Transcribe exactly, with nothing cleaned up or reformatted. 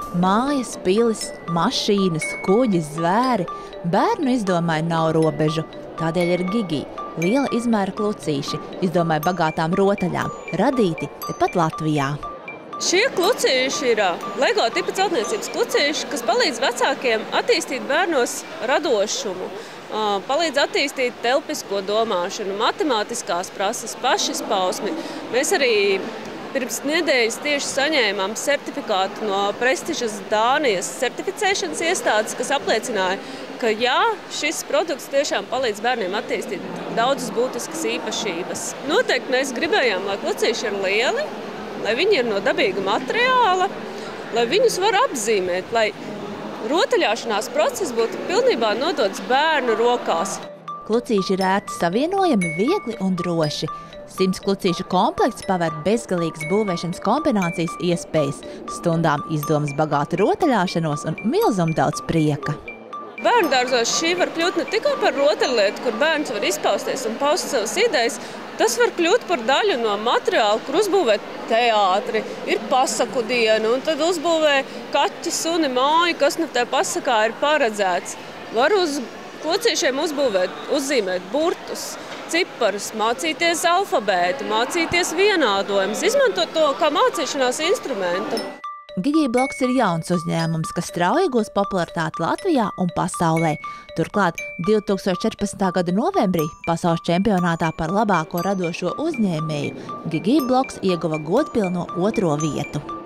Mājas, pilis, mašīnas, kuģi, zvēri. Bērnu izdomāja nav robežu. Tādēļ ir Gigi, liela izmēra klucīši, izdomāja bagātām rotaļām, radīti tepat Latvijā. Šie klucīši ir LEGO tipa celtniecības klucīši, kas palīdz vecākiem attīstīt bērnos radošumu, palīdz attīstīt telpisko domāšanu, matemātiskās prasmes, pašizpausmi. Mēs arī pirms nedēļas tieši saņēmām certifikātu no prestižas Dānijas certificēšanas iestādes, kas apliecināja, ka jā, šis produkts tiešām palīdz bērniem attīstīt daudzas būtiskas īpašības. Noteikti mēs gribējām, lai klucīši ir lieli, lai viņi ir no dabīga materiāla, lai viņus var apzīmēt, lai rotaļāšanās process būtu pilnībā nodots bērnu rokās. Klucīši ir ērti savienojami, viegli un droši. Simts klucīšu komplekts paver bezgalīgas būvēšanas kombinācijas iespējas, stundām izdomas bagātu rotaļāšanos un milzumu daudz prieka. Bērnu dārzos šī var kļūt ne tikai par rotaļlietu, kur bērns var izpausties un paust savas idejas, tas var kļūt par daļu no materiāla, kur uzbūvēt teātri, ir pasaku diena, un tad uzbūvē kaķi, suni, māju, kas no tajā pasakā ir paredzēts. Var uz klucīšiem uzbūvēt, uzzīmēt burtus, ciparus, mācīties alfabētu, mācīties vienādojumus, izmantot to kā mācīšanās instrumentu. Gigibloks ir jauns uzņēmums, kas strauji gūs popularitāti Latvijā un pasaulē. Turklāt divi tūkstoši četrpadsmitā gada novembrī pasaules čempionātā par labāko radošo uzņēmēju Gigibloks ieguva godpilno otro vietu.